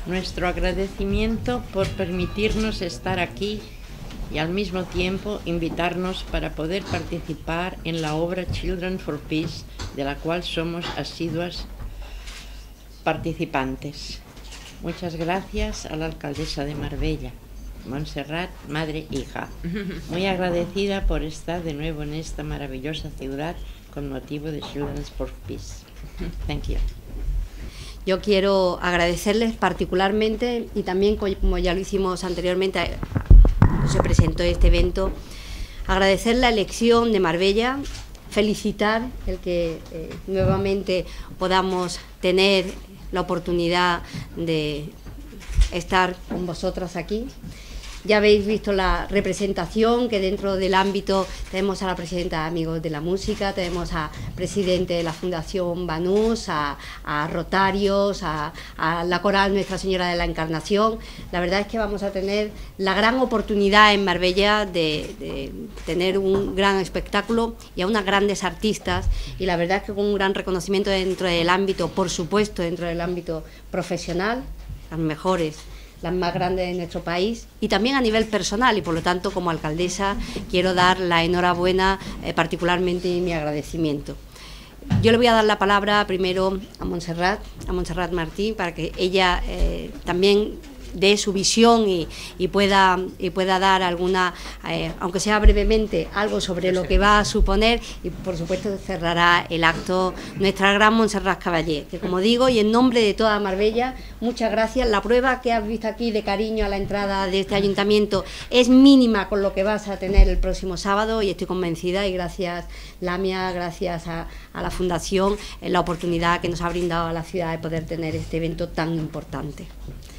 nuestro agradecimiento por permitirnos estar aquí y al mismo tiempo invitarnos para poder participar en la obra Children for Peace, de la cual somos asiduas participantes. Muchas gracias a la alcaldesa de Marbella, Montserrat, madre, hija. Muy agradecida por estar de nuevo en esta maravillosa ciudad con motivo de Children for Peace. Thank you. Yo quiero agradecerles particularmente, y también como ya lo hicimos anteriormente, cuando se presentó este evento, agradecer la elección de Marbella, felicitar el que nuevamente podamos tener la oportunidad de estar con vosotras aquí. Ya habéis visto la representación, que dentro del ámbito tenemos a la presidenta de Amigos de la Música, tenemos a presidente de la Fundación Banús, a Rotarios, a la coral Nuestra Señora de la Encarnación. La verdad es que vamos a tener la gran oportunidad en Marbella de tener un gran espectáculo y a unas grandes artistas, y la verdad es que con un gran reconocimiento dentro del ámbito, por supuesto, dentro del ámbito profesional, las mejores, las más grandes de nuestro país, y también a nivel personal, y por lo tanto como alcaldesa quiero dar la enhorabuena, particularmente mi agradecimiento. Yo le voy a dar la palabra primero a Montserrat Martín, para que ella también dé su visión y pueda dar alguna, aunque sea brevemente, algo sobre lo que va a suponer, y por supuesto cerrará el acto nuestra gran Montserrat Caballé, que como digo, y en nombre de toda Marbella, muchas gracias. La prueba que has visto aquí de cariño a la entrada de este ayuntamiento es mínima con lo que vas a tener el próximo sábado, y estoy convencida, y gracias Lamia, gracias a la Fundación, la oportunidad que nos ha brindado a la ciudad de poder tener este evento tan importante.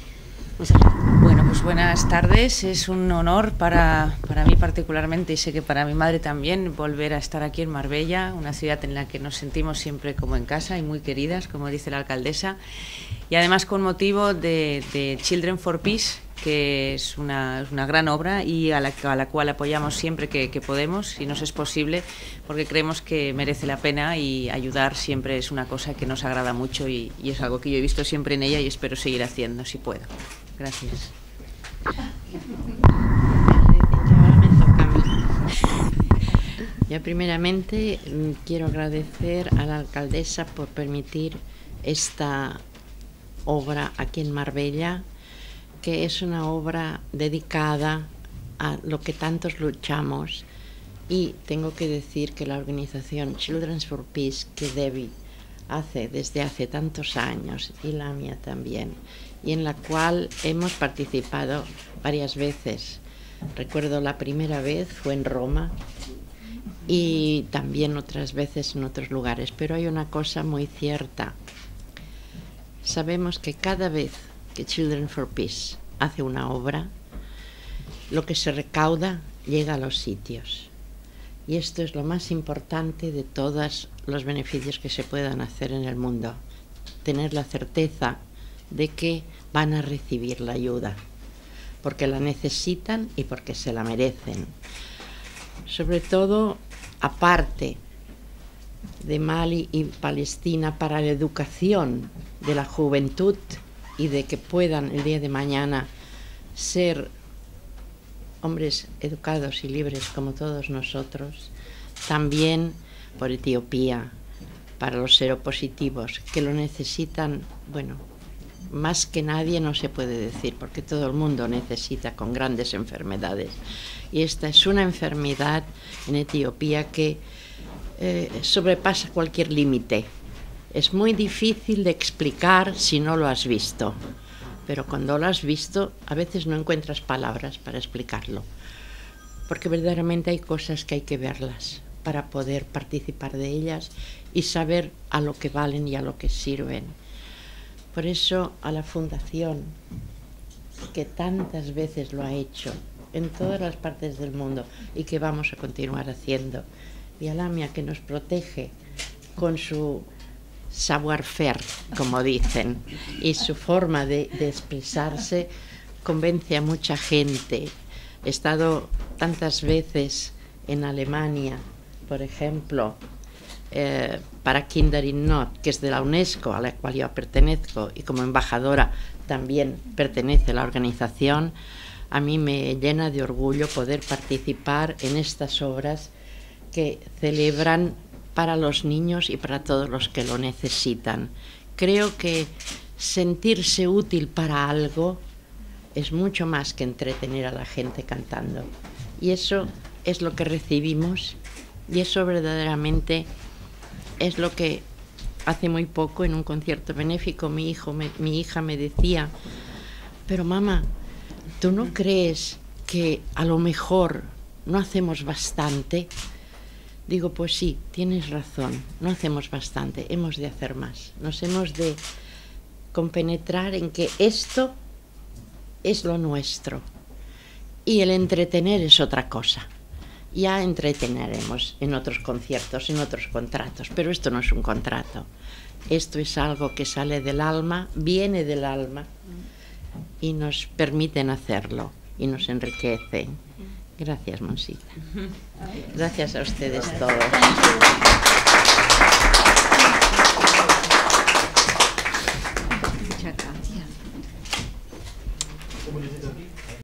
Bueno, pues buenas tardes. Es un honor para mí particularmente, y sé que para mi madre también, volver a estar aquí en Marbella, una ciudad en la que nos sentimos siempre como en casa y muy queridas, como dice la alcaldesa, y además con motivo de Children for Peace, que es una gran obra y a la cual apoyamos siempre que podemos, si nos es posible, porque creemos que merece la pena, y ayudar siempre es una cosa que nos agrada mucho, y es algo que yo he visto siempre en ella y espero seguir haciendo si puedo. Gracias. Yo primeramente quiero agradecer a la alcaldesa por permitir esta obra aquí en Marbella, que es una obra dedicada a lo que tantos luchamos, y tengo que decir que la organización Children for Peace, que Debbie hace desde hace tantos años, y la mía también, y en la cual hemos participado varias veces. Recuerdo la primera vez fue en Roma, y también otras veces en otros lugares, pero hay una cosa muy cierta. Sabemos que cada vez que Children for Peace hace una obra, lo que se recauda llega a los sitios, y esto es lo más importante de todos los beneficios que se puedan hacer en el mundo, tener la certeza de que van a recibir la ayuda, porque la necesitan y porque se la merecen. Sobre todo, aparte de Mali y Palestina, para la educación de la juventud, y de que puedan el día de mañana ser hombres educados y libres como todos nosotros. También por Etiopía, para los seropositivos, que lo necesitan, bueno, más que nadie, no se puede decir, porque todo el mundo necesita, con grandes enfermedades. Y esta es una enfermedad en Etiopía que sobrepasa cualquier límite. Es muy difícil de explicar si no lo has visto, pero cuando lo has visto a veces no encuentras palabras para explicarlo, porque verdaderamente hay cosas que hay que verlas para poder participar de ellas y saber a lo que valen y a lo que sirven. Por eso a la Fundación, que tantas veces lo ha hecho en todas las partes del mundo y que vamos a continuar haciendo, y a Lamia, que nos protege con su savoir-faire, como dicen, y su forma de expresarse, convence a mucha gente. He estado tantas veces en Alemania, por ejemplo, para Kinder in Not, que es de la UNESCO, a la cual yo pertenezco, y como embajadora también pertenece a la organización, a mí me llena de orgullo poder participar en estas obras que celebran para los niños y para todos los que lo necesitan. Creo que sentirse útil para algo es mucho más que entretener a la gente cantando. Y eso es lo que recibimos, y eso verdaderamente es lo que hace muy poco en un concierto benéfico mi hija me decía: pero mamá, ¿tú no crees que a lo mejor no hacemos bastante? Digo, pues sí, tienes razón, no hacemos bastante, hemos de hacer más. Nos hemos de compenetrar en que esto es lo nuestro y el entretener es otra cosa. Ya entreteneremos en otros conciertos, en otros contratos, pero esto no es un contrato. Esto es algo que sale del alma, viene del alma y nos permiten hacerlo y nos enriquece. Gracias, Monsita. Gracias a ustedes todos.